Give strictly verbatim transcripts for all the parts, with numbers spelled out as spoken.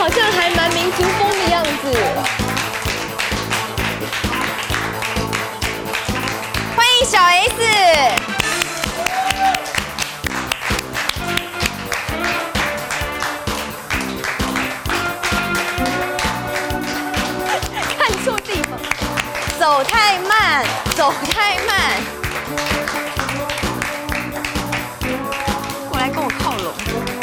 好像还蛮民族风的样子。 欢迎小 S。 走太慢，走太慢。过来跟我靠拢。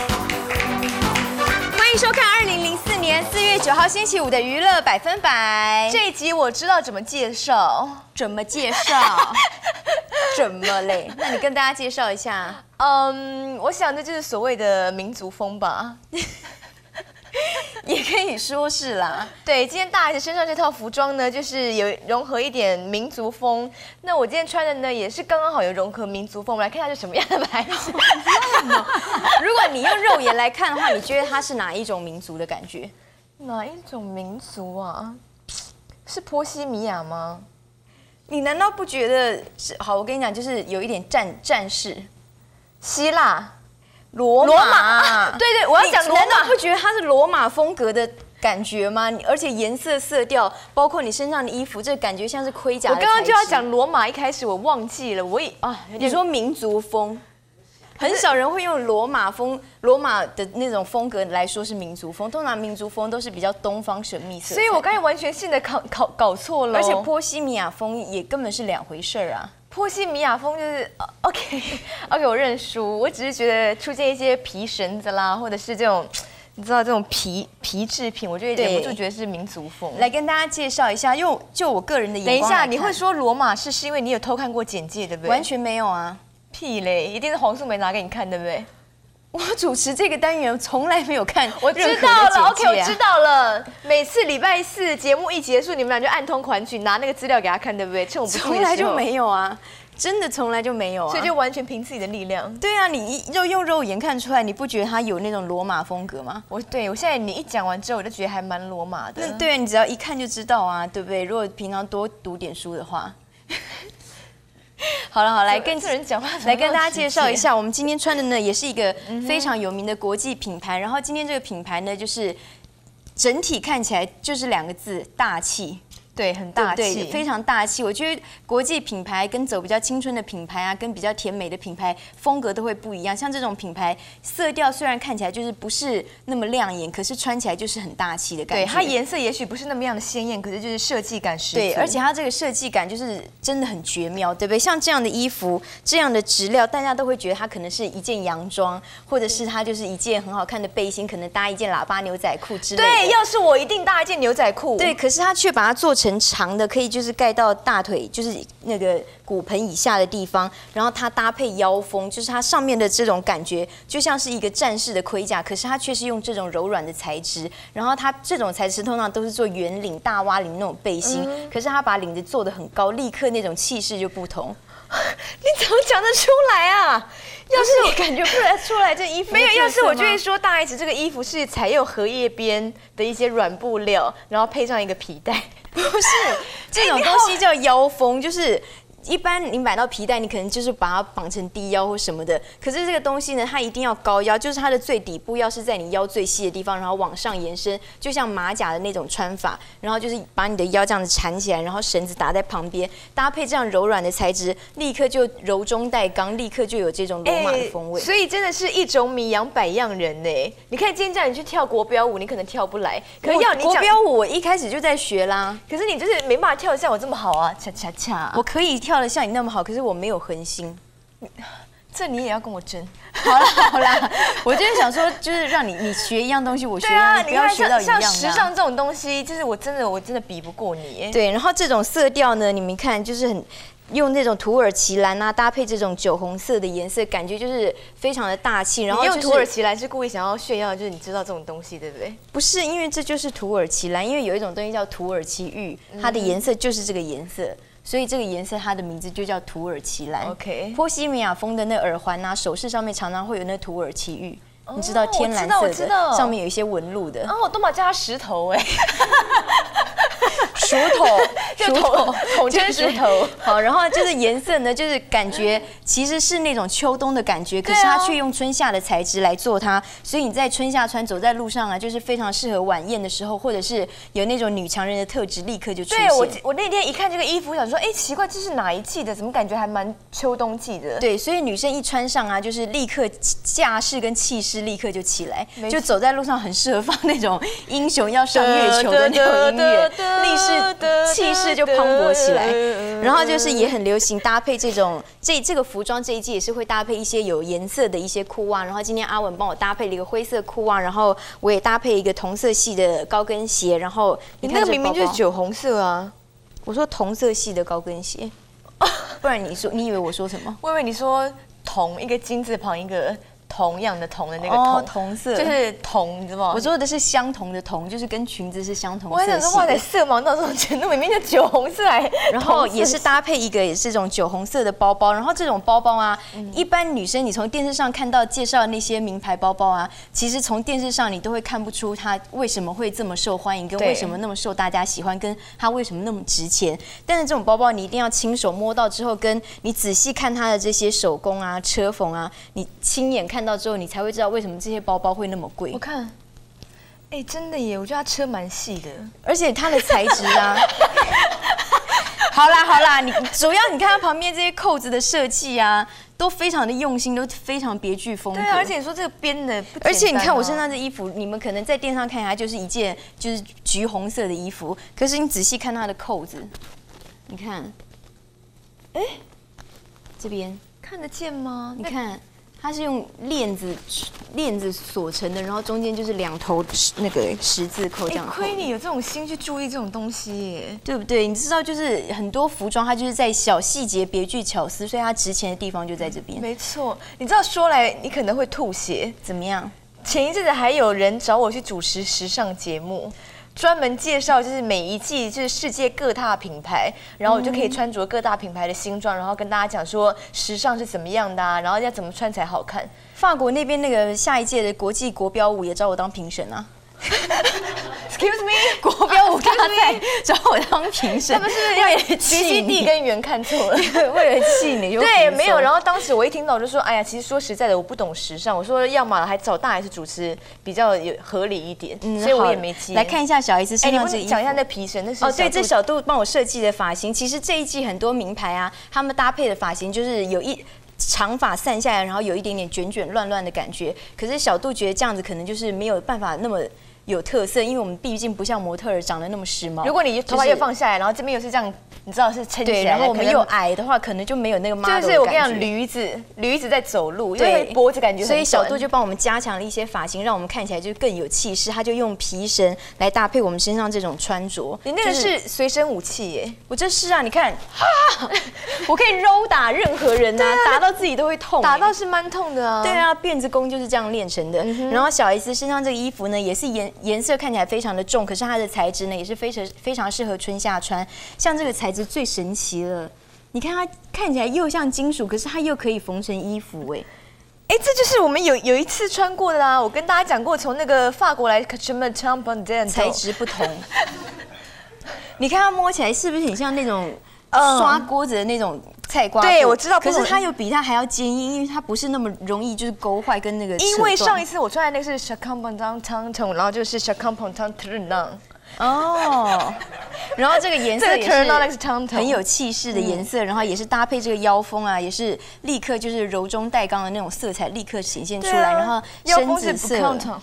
欢迎收看二零零四年四月九号星期五的娱乐百分百。 这一集我知道怎么介绍， 怎么介绍？怎么嘞？那你跟大家介绍一下。 嗯，我想这就是所谓的民族风吧。 也可以说是啦， 对，今天大 S 身上这套服装呢，就是有融合一点民族风。那我今天穿的呢，也是刚刚好有融合民族风。我们来看一下是什么样的牌子。 如果你用肉眼来看的话，你觉得它是哪一种民族的感觉？ 哪一种民族啊？是波西米亚吗？ 你难道不觉得是？好，我跟你讲，就是有一点战战士， 希腊。 罗罗马， 啊、对对，我要讲罗马。 难道不觉得它是罗马风格的感觉吗？而且颜色、色调，包括你身上的衣服，这感觉像是盔甲的。 我刚刚就要讲罗马，一开始我忘记了，我也啊， 你说民族风，很少人会用罗马风、罗马的那种风格来说是民族风，通常民族风都是比较东方神秘色彩。 所以我刚才完全性的搞搞搞错了， 而且波西米亚风也根本是两回事儿啊。 波西米亚风就是 OK OK， 我认输。我只是觉得出现一些皮绳子啦，或者是这种你知道这种皮皮制品，我就忍不住觉得是民族风。 来跟大家介绍一下，用就我个人的眼光。 等一下，你会说罗马式是因为你有偷看过简介，对不对？ 完全没有啊， 屁嘞，一定是黄素梅拿给你看，对不对？ 我主持这个单元从来没有看， 我知道了 ，OK， 我知道了。每次礼拜四节目一结束，你们俩就暗通款曲拿那个资料给他看，对不对？趁我不注意的时候， 从来就没有啊，真的从来就没有啊， 所以就完全凭自己的力量。 对啊，你就用肉眼看出来，你不觉得他有那种罗马风格吗？ 我对我现在你一讲完之后，我就觉得还蛮罗马的。 那对啊，你只要一看就知道啊，对不对？如果平常多读点书的话。好了好，来跟这人讲话， 来跟大家介绍一下，我们今天穿的呢也是一个非常有名的国际品牌。然后今天这个品牌呢，就是整体看起来就是两个字：大气。 对，很大气， 对，非常大气。我觉得国际品牌跟走比较青春的品牌啊，跟比较甜美的品牌风格都会不一样。像这种品牌，色调虽然看起来就是不是那么亮眼，可是穿起来就是很大气的感觉。 对，它颜色也许不是那么样的鲜艳，可是就是设计感十足。 对，而且它这个设计感就是真的很绝妙，对不对？像这样的衣服，这样的质料，大家都会觉得它可能是一件洋装，或者是它就是一件很好看的背心，可能搭一件喇叭牛仔裤之类的。 对，要是我一定搭一件牛仔裤。 对，可是它却把它做成 长的可以就是盖到大腿，就是那个骨盆以下的地方，然后它搭配腰封，就是它上面的这种感觉就像是一个战士的盔甲，可是它却是用这种柔软的材质，然后它这种材质通常都是做圆领、大蛙领那种背心，嗯、可是它把领子做得很高，立刻那种气势就不同。 你怎么讲得出来啊？ 要是你感觉不出来这衣服没有，要是我就会说大 S 这个衣服是采用荷叶边的一些软布料，然后配上一个皮带。 不是，这种东西叫腰封，就是一般你买到皮带，你可能就是把它绑成低腰或什么的。可是这个东西呢，它一定要高腰，就是它的最底部要是在你腰最细的地方，然后往上延伸，就像马甲的那种穿法。然后就是把你的腰这样子缠起来，然后绳子打在旁边，搭配这样柔软的材质，立刻就柔中带刚，立刻就有这种罗马的风味。 所以真的是一种米养百样人呢。你看今天叫你去跳国标舞，你可能跳不来。可是要你国标舞，我一开始就在学啦。 可是你就是没办法跳得像我这么好啊，恰恰恰。 我可以跳 跳得像你那么好，可是我没有恒心， 这你也要跟我争？ 好啦好啦，我就是想说，就是让你你学一样东西，我学一样，不要学到一样的。 像时尚这种东西，就是我真的我真的比不过你。 对，然后这种色调呢，你们看就是很用那种土耳其蓝啊，搭配这种酒红色的颜色，感觉就是非常的大气。然后用土耳其蓝是故意想要炫耀，就是你知道这种东西，对不对？ 不是，因为这就是土耳其蓝，因为有一种东西叫土耳其玉，它的颜色就是这个颜色。 所以这个颜色它的名字就叫土耳其蓝。 OK， 波西米亚风的那耳环啊、首饰上面常常会有那土耳其玉，哦、你知道天蓝色的，上面有一些纹路的。 哦，我都把叫它石头哎。 熟头， 就头头真熟头。 好，然后就是颜色呢，就是感觉其实是那种秋冬的感觉，可是它却用春夏的材质来做它，所以你在春夏穿走在路上啊，就是非常适合晚宴的时候，或者是有那种女强人的特质，立刻就出现。 对我，我那天一看这个衣服，我想说，哎，奇怪，这是哪一季的？怎么感觉还蛮秋冬季的？ 对，所以女生一穿上啊，就是立刻架势跟气势立刻就起来，就走在路上很适合放那种英雄要上月球的那种音乐，立势气势就磅礴起来。然后就是也很流行搭配这种这这个服装这一季也是会搭配一些有颜色的一些裤袜，然后今天阿文帮我搭配了一个灰色裤袜，然后我也搭配一个同色系的高跟鞋，然后你那个明明就是酒红色啊， 我说同色系的高跟鞋，不然你说你以为我说什么？ 我以为你说同一个金字旁一个。同样的同的那个同， 哦、同色就是同，你知道吗？ 我说的是相同的同，就是跟裙子是相同色系的。 我还想说，哇塞，色盲到这种程度，明明就酒红色还， 然后也是搭配一个也是这种酒红色的包包。然后这种包包啊，嗯、一般女生你从电视上看到介绍的那些名牌包包啊，其实从电视上你都会看不出它为什么会这么受欢迎，跟为什么那么受大家喜欢，跟它为什么那么值钱。但是这种包包你一定要亲手摸到之后，跟你仔细看它的这些手工啊、车缝啊，你亲眼看。看到之后，你才会知道为什么这些包包会那么贵。 我看，哎，真的耶！我觉得它车蛮细的， 而且它的材质啊，好啦好啦，你主要你看它旁边这些扣子的设计啊，都非常的用心，都非常别具风格。 对啊，而且你说这个编的， 而且你看我身上这衣服，你们可能在电视上看起来就是一件就是橘红色的衣服，可是你仔细看它的扣子，你看，哎，这边看得见吗？ 你看。它是用链子链子锁成的，然后中间就是两头那个十字扣这样。 亏你有这种心去注意这种东西耶， 对不对？你知道，就是很多服装它就是在小细节别具巧思，所以它值钱的地方就在这边。 没错，你知道说来你可能会吐血， 怎么样？ 前一阵子还有人找我去主持时尚节目。专门介绍就是每一季就是世界各大品牌，然后我就可以穿着各大品牌的新装，然后跟大家讲说时尚是怎么样的啊，然后要怎么穿才好看。 法国那边那个下一届的国际国标舞也找我当评审啊。 Excuse me， 国标舞大赛找我当评审， 他们是为了 B C D 跟圆看错了， 为了气你就对，没有。然后当时我一听到我就说，哎呀，其实说实在的，我不懂时尚。我说，要么还找大 S 主持比较有合理一点，嗯、所以我也没接。 来看一下小 S 身上这衣服， 讲一下那皮绳，那是哦，对，这小杜帮我设计的发型。其实这一季很多名牌啊，他们搭配的发型就是有一。长发散下来，然后有一点点卷卷乱乱的感觉。可是小杜觉得这样子可能就是没有办法那么有特色，因为我们毕竟不像模特儿长得那么时髦。 如果你头发又放下来，然后这边又是这样，你知道是撑起来， 对，然后我们又矮的话，可能就没有那个 model 的感觉。 就是我跟你讲，驴子，驴子在走路，因为脖子感觉很短。 所以小杜就帮我们加强了一些发型，让我们看起来就更有气势。他就用皮绳来搭配我们身上这种穿着。 你那个是随身武器耶？ 我这是啊，你看，哈，我可以揉打任何人啊，打到自己都会痛。 打到是蛮痛的啊。 对啊，辫子功就是这样练成的。然后小 S 身上这个衣服呢，也是颜颜色看起来非常的重，可是它的材质呢，也是非常非常适合春夏穿。像这个材质最神奇了，你看它看起来又像金属，可是它又可以缝成衣服，哎。 哎，这就是我们有有一次穿过的啦。我跟大家讲过，从那个法国来什么 tampon 材质不同。你看它摸起来是不是很像那种刷锅子的那种菜瓜布？ 对，我知道。 可是它又比它还要坚硬，因为它不是那么容易就是勾坏跟那个。 因为上一次我穿的那个是 Chacun Pong Tang Tang， 然后就是 Chacun Pong Tang Tang。 哦，然后这个颜色也是很有气势的颜色， 嗯、 然后也是搭配这个腰封啊，也是立刻就是柔中带刚的那种色彩立刻显现出来，啊、然后深紫色，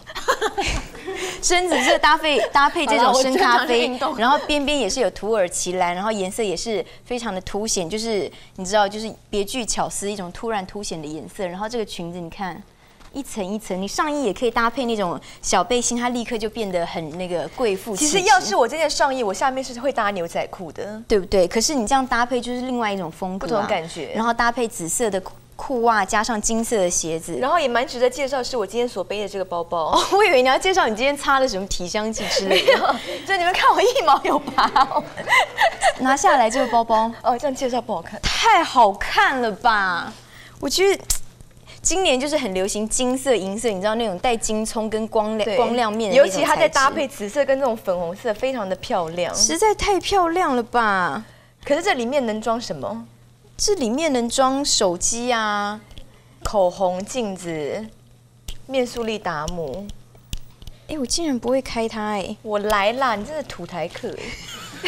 深紫色搭配搭配这种深咖啡，然后边边也是有土耳其蓝，然后颜色也是非常的凸显，就是你知道就是别具巧思一种突然凸显的颜色，然后这个裙子你看。一层一层，你上衣也可以搭配那种小背心，它立刻就变得很那个贵妇气质。 其实要是我这件上衣，我下面是会搭牛仔裤的， 对不对？可是你这样搭配就是另外一种风格、啊， 不同感觉。 然后搭配紫色的裤袜，加上金色的鞋子， 然后也蛮值得介绍，是我今天所背的这个包包。 哦，我以为你要介绍你今天擦了什么体香剂之类的。 就你们看我一毛有拔哦。 拿下来这个包包， 哦，这样介绍不好看， 太好看了吧？我觉得。 今年就是很流行金色、银色，你知道那种带金葱跟光亮光亮面的那种材质， 尤其它在搭配紫色跟这种粉红色，非常的漂亮， 实在太漂亮了吧？ 可是这里面能装什么？ 这里面能装手机啊、 口红、镜子、面速力达姆。 哎，我竟然不会开它哎！ 我来啦，你真的土台客哎！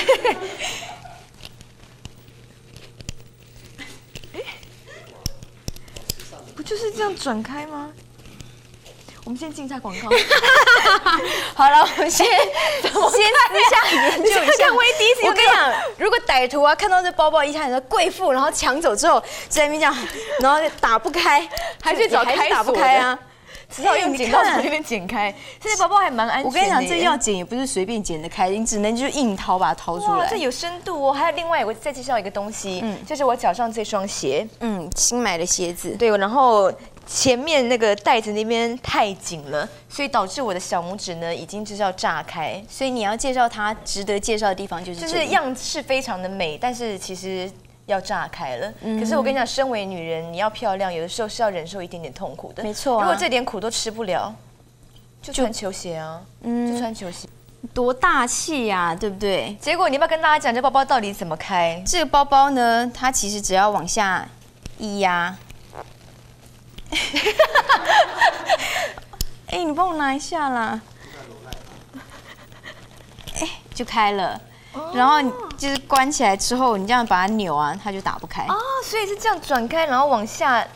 不就是这样转开吗？我们先进一下广告。 好了，我们先先私下研究一下。 看威迪斯， 我跟你讲，如果歹徒啊看到这包包一看说贵妇，然后抢走之后，在那边这样，然后打不开， 还去找开打不开啊。 只好用剪刀从那边剪开。现在包包还蛮安全的。 我跟你讲，这要剪也不是随便剪得开，你只能就硬掏把它掏出来。 这有深度哦。还有另外我再介绍一个东西，嗯，就是我脚上这双鞋， 嗯，新买的鞋子。 对，然后前面那个带子那边太紧了，所以导致我的小拇指呢已经就是要炸开。 所以你要介绍它值得介绍的地方就是这里， 就是样式非常的美，但是其实要炸开了。嗯、可是我跟你讲，身为女人，你要漂亮，有的时候是要忍受一点点痛苦的。 没错、啊， 如果这点苦都吃不了，就穿球鞋啊，嗯，就穿球鞋， 多大气呀、啊，对不对？ 结果你要不要跟大家讲这包包到底怎么开？ 这个包包呢，它其实只要往下一压。哎、欸，你帮我拿一下啦！哎、欸，就开了。哦、然后你就是关起来之后，你这样把它扭啊，它就打不开。 哦，所以是这样转开，然后往下。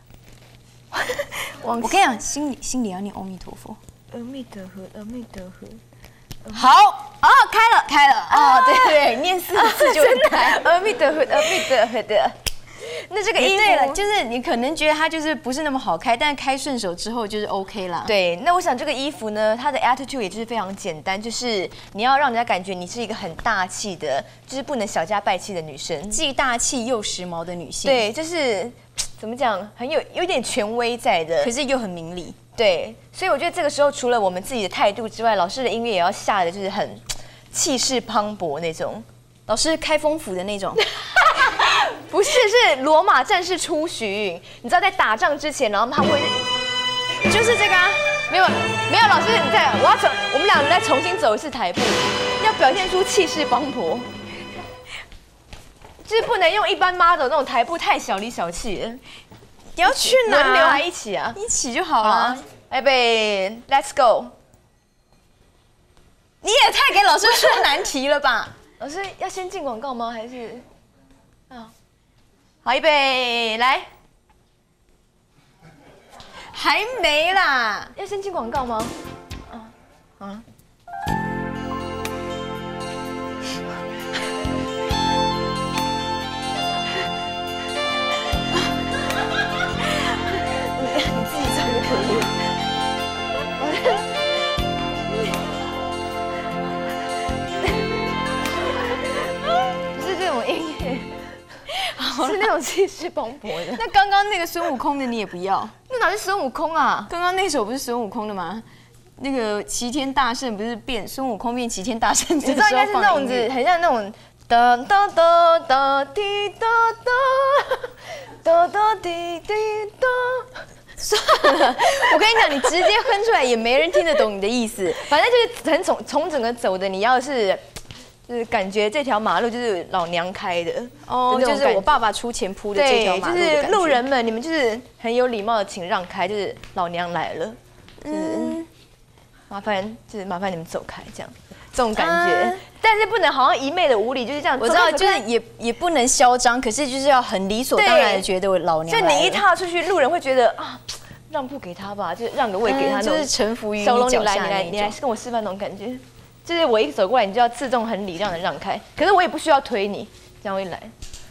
往我跟你讲，心里心里要念阿弥陀佛。 阿弥陀佛，阿弥陀佛。 好哦，开了开了哦，对对，念四个字就会开。 阿弥陀佛，阿弥陀佛的。那这个衣服对了，就是你可能觉得它就是不是那么好开，但是开顺手之后就是 OK 啦。 对，那我想这个衣服呢，它的 attitude 也就是非常简单，就是你要让人家感觉你是一个很大气的，就是不能小家败气的女生， 既大气又时髦的女性。 对，就是怎么讲，很有有点权威在的， 可是又很明理。 对，所以我觉得这个时候除了我们自己的态度之外，老师的音乐也要下的就是很气势磅礴那种， 老师开封府的那种。 不是，是罗马战士出巡。你知道在打仗之前，然后他们会，就是这个啊，没有没有，老师你再，我要重，我们两个再重新走一次台步，要表现出气势磅礴，就是不能用一般 model 那种台步太小里小气了。 你要去哪？ 轮流还一起啊？ 一起就好了。 预备 ，Let's go。 你也太给老师出难题了吧？ 老师要先进广告吗？还是啊？好，预备，来。 还没啦， 要先进广告吗？啊啊！你你自己唱就可以了。不是这种音乐。是那种气势磅礴的。 那刚刚那个孙悟空的你也不要？ 那哪是孙悟空啊？ 刚刚那首不是孙悟空的吗？那个齐天大圣不是变孙悟空变齐天大圣？ 你知道应该是那种子，很像那种哒哒哒哒滴哒哒哒哒滴滴哒。 算了，我跟你讲，你直接哼出来也没人听得懂你的意思。 反正就是很从从整个走的，你要是。就是感觉这条马路就是老娘开的哦，就是我爸爸出钱铺的这条马路的感觉。 就是路人们，你们就是很有礼貌的，请让开，就是老娘来了，就是麻烦，就是麻烦你们走开，这样这种感觉。嗯、但是不能好像一昧的无理，就是这样。 我知道，就是也也不能嚣张，可是就是要很理所当然的觉得我老娘来了。 就你一踏出去，路人会觉得啊，让步给他吧，就让个位给他， 嗯、就是臣服于你小龙， 脚你来，你来，你来跟我示范那种感觉。就是我一走过来，你就要自动很礼让的让开，可是我也不需要推你，这样我一来。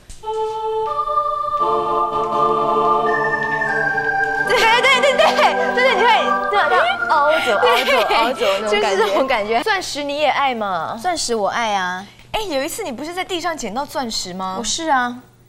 对对对对对对，你会这样这样凹走凹走凹走那种感觉， 就是这种感觉。 钻石你也爱吗？ 钻石我爱啊！ 哎，有一次你不是在地上捡到钻石吗？ 我是啊，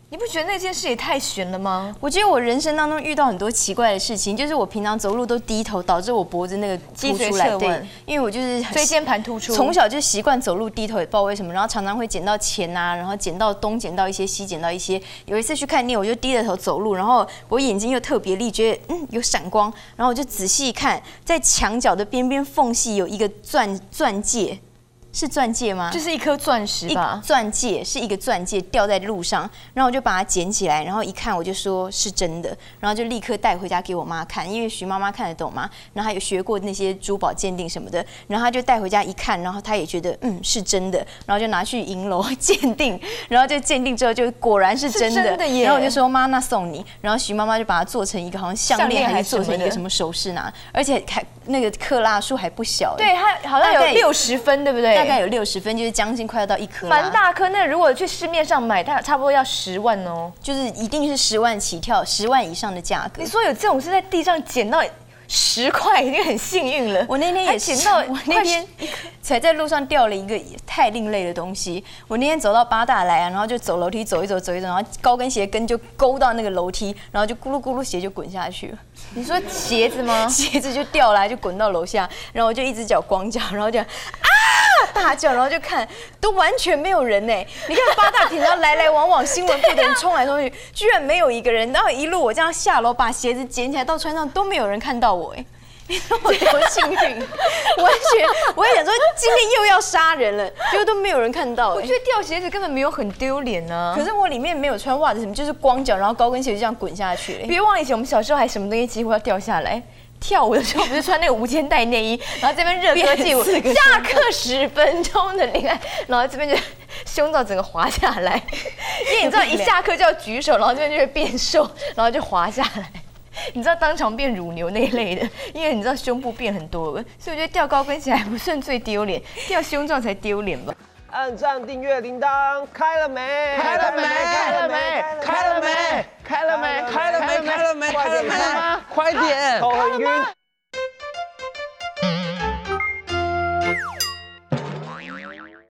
你不觉得那件事也太悬了吗？ 我觉得我人生当中遇到很多奇怪的事情，就是我平常走路都低头，导致我脖子那个凸出来，对，因为我就是椎间盘突出， 从小就习惯走路低头，也不知道为什么，然后常常会捡到钱啊，然后捡到东捡到一些，西捡到一些。有一次去看店，我就低着头走路，然后我眼睛又特别利，觉得嗯有闪光，然后我就仔细看，在墙角的边边缝隙有一个钻钻戒。是钻戒吗？ 就是一颗钻石吧。 钻戒是一个钻戒掉在路上，然后我就把它捡起来，然后一看我就说是真的，然后就立刻带回家给我妈看，因为徐妈妈看得懂嘛，然后她有学过那些珠宝鉴定什么的，然后她就带回家一看，然后她也觉得嗯是真的，然后就拿去银楼鉴定，然后就鉴定之后就果然是真的， 真的耶。 然后我就说妈那送你，然后徐妈妈就把它做成一个好像项链，还是做成一个什么首饰拿，而且还那个克拉数还不小， 对，它好像有六十分，对不对？ 大概有六十分，就是将近快要到一颗， 蛮大颗。那如果去市面上买，它差不多要十万哦， 就是一定是十万起跳，十万以上的价格。 你说有这种是在地上捡到十块，已经很幸运了。 我那天也捡到，我那天才在路上掉了一个太另类的东西。我那天走到八大来啊，然后就走楼梯走一走走一走，然后高跟鞋跟就勾到那个楼梯，然后就咕噜咕噜鞋就滚下去了。 你说鞋子吗？ 鞋子就掉了，就滚到楼下，然后我就一只脚光脚，然后就啊大叫，然后就看都完全没有人呢。你看八大平常来来往往，新闻部的人冲来冲去，居然没有一个人。然后一路我这样下楼，把鞋子捡起来到穿上，都没有人看到我哎。你说我多幸运，完全我也想说今天又要杀人了，结果都没有人看到。 我觉得掉鞋子根本没有很丢脸呢。 可是我里面没有穿袜子什么，就是光脚，然后高跟鞋就这样滚下去。 别忘了以前我们小时候还什么东西几乎要掉下来。跳舞的时候不是穿那个无肩带内衣，然后这边热歌劲舞，下课十分钟的恋爱，然后这边就胸罩整个滑下来，因为你知道一下课就要举手，然后这边就会变瘦，然后就滑下来。你知道当场变乳牛那一类的，因为你知道胸部变很多了，所以我觉得掉高跟鞋还不算最丢脸，掉胸罩才丢脸吧。 按赞、订阅、铃铛开了没？ 开了没？开了没？开了没？开了没？开了没？开了没？开了没？快点！ 头很晕。